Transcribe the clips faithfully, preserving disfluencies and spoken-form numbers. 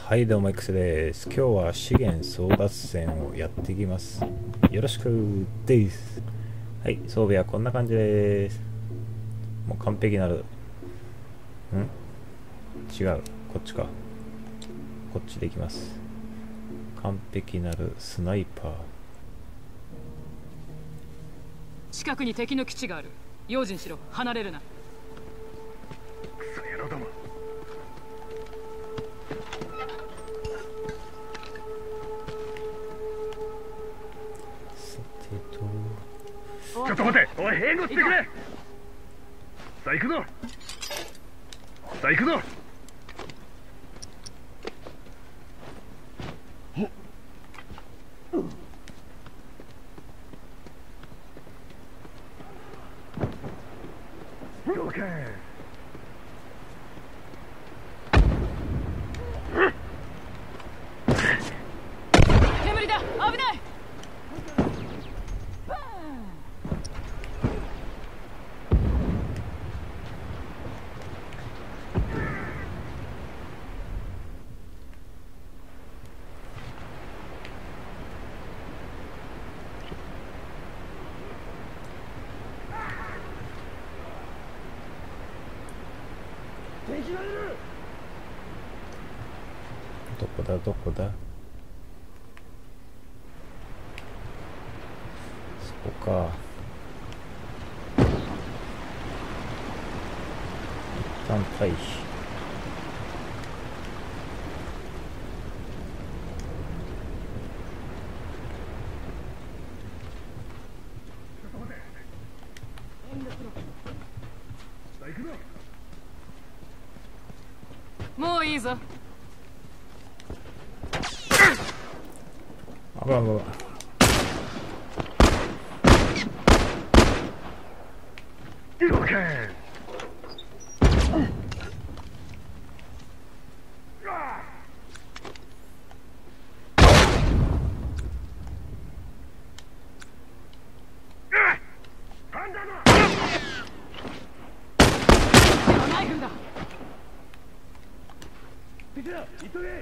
はいどうも X です。今日は資源争奪戦をやっていきます。よろしくです。はい、装備はこんな感じです。もう完璧なる。ん違う、こっちか。こっちでいきます。完璧なるスナイパー。 近くに敵の基地がある。用心しろ。離れるな。 クソ野郎ども。 さてとちょっと待て、おい、併合してくれ。さあ行くぞ。さあ行くぞ。了解。 煙だ。危ない。 どこだどこだ、そこか。一旦退避。 もういいぞ。 あばばば。 了解。 ナイフだ。 敵だ、急げ。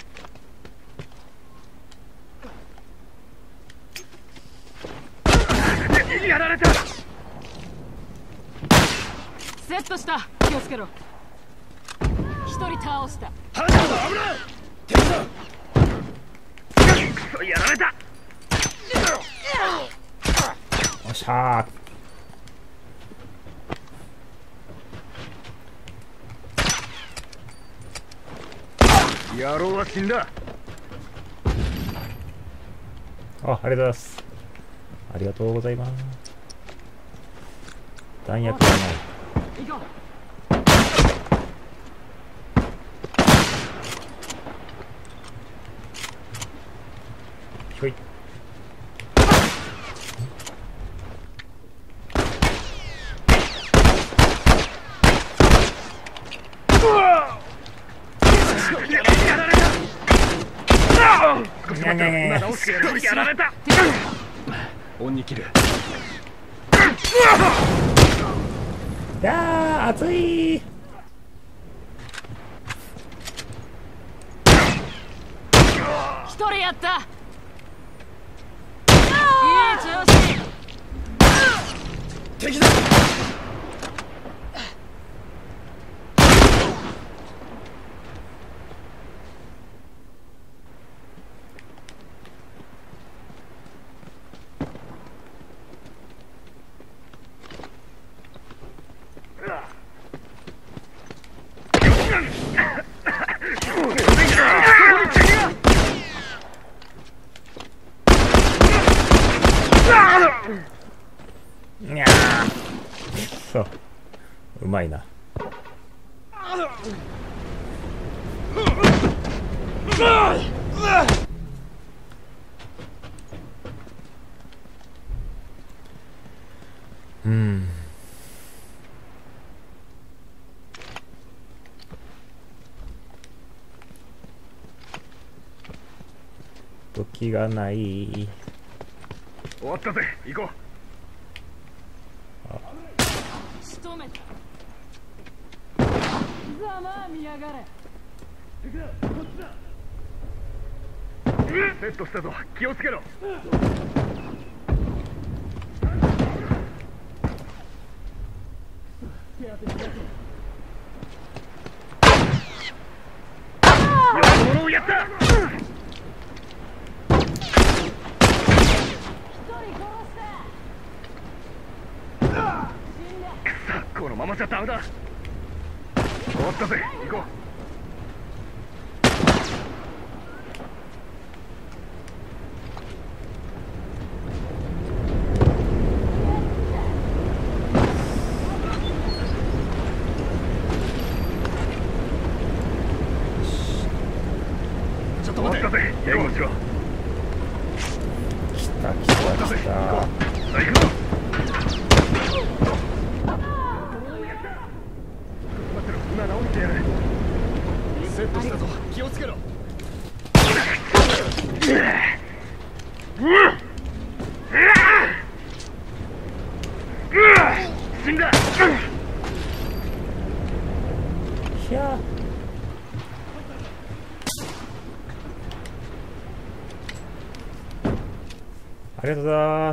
やられた。 セットした。気をつけろ。一人倒した。 ハンダーだ、危ない。敵だ。クソ、やられた。 おっしゃー。 野郎は死んだ。 あ、ありがとうございます。ありがとうございます。弾薬がない。 行こう。 ひょい。 やられた。少し待ってろ。今直してやる。やられた。オンに切る。 やー、熱いー。 一人やった。いい調子。 敵だ。 にゃー。そう、うまいな。うん。武器がない。 終わったぜ。行こう。 仕留めた。ざまあ見やがれ。 敵だ、こっちだ。 セットしたぞ、気をつけろ。よし、やった。このままじゃダメだ。終わったぜ、行こう。ちょっと待って。終わったぜ、援護しろ。 来た来た来た。 さあ行くぞ。今直してやる。セットしたぞ、気をつけろ。死んだ。 ひゃありがとうございます。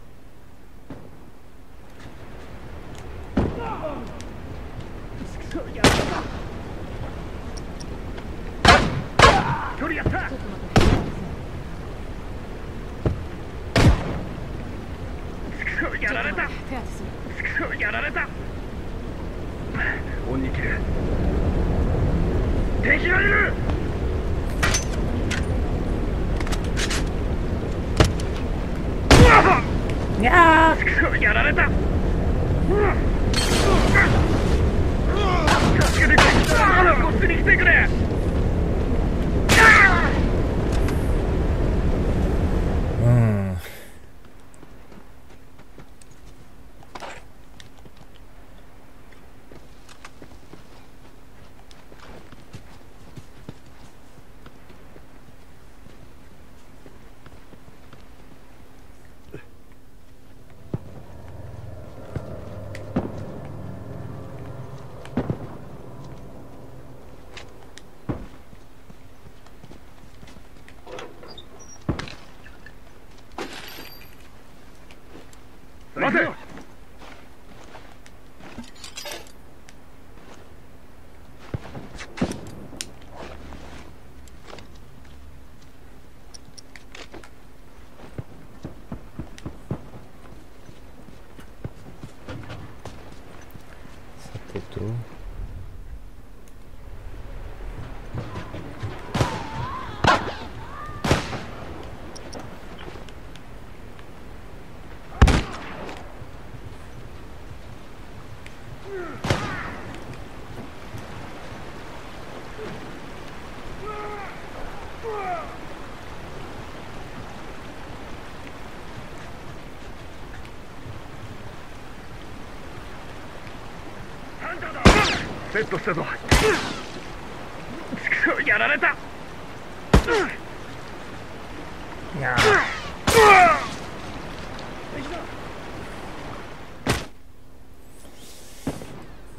距離やった。やられた。やられた。恩に切る。敵がいる。 にゃーやられた。助けてくれ。こっちに来てくれ。 うん。 待て。 さてと。 セットしたぞ。やられた。 いやうん。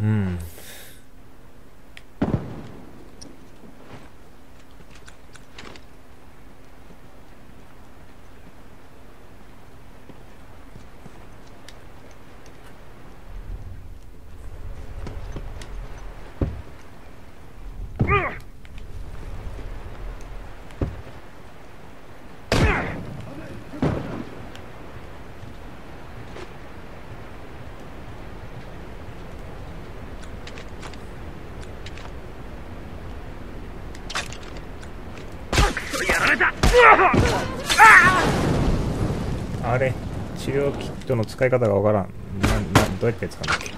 あれ、治療キットの使い方がわからん。な、な、どうやって使うんだっけ。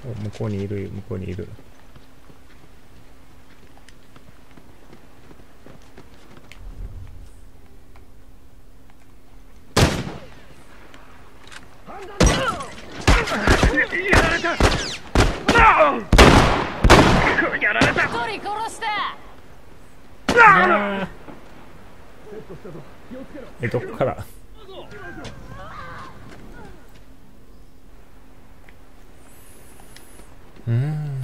向こうにいる、向こうにいる。 やられた。やられた。 一人殺した。 あえ、どっからうーん。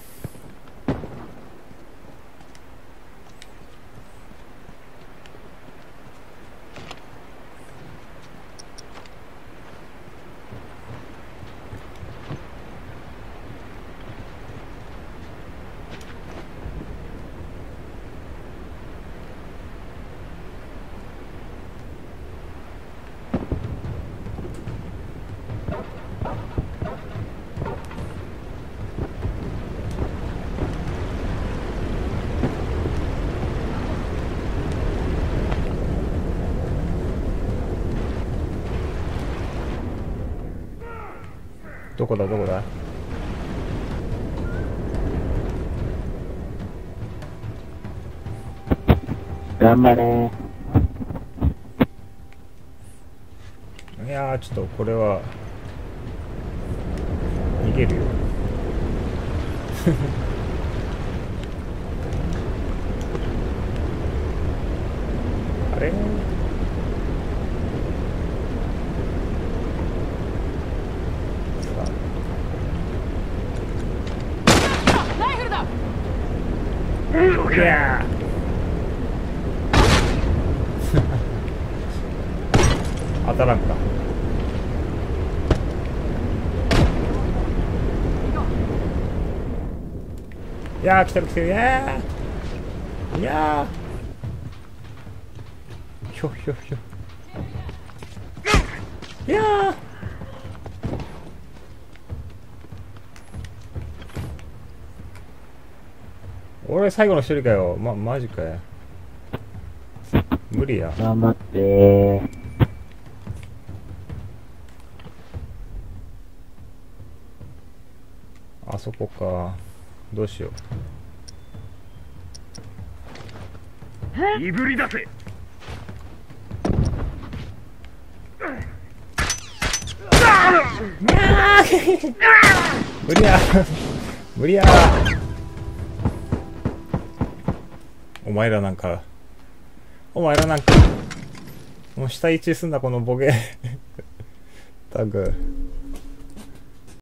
どこだどこだ。 頑張れ。 いやー、ちょっとこれは逃げるよ。あれライフルだ。 いやー当たらんか。いやー来てる来てる。いやーいやーひょひょひょ。いやー俺最後の一人かよ。ま、マジかよ。無理や。 頑張ってー。 あそこか。どうしよう。 いぶり出せ。 無理や無理や。お前らなんかお前らなんかもう下位置すんだこのボケタグ。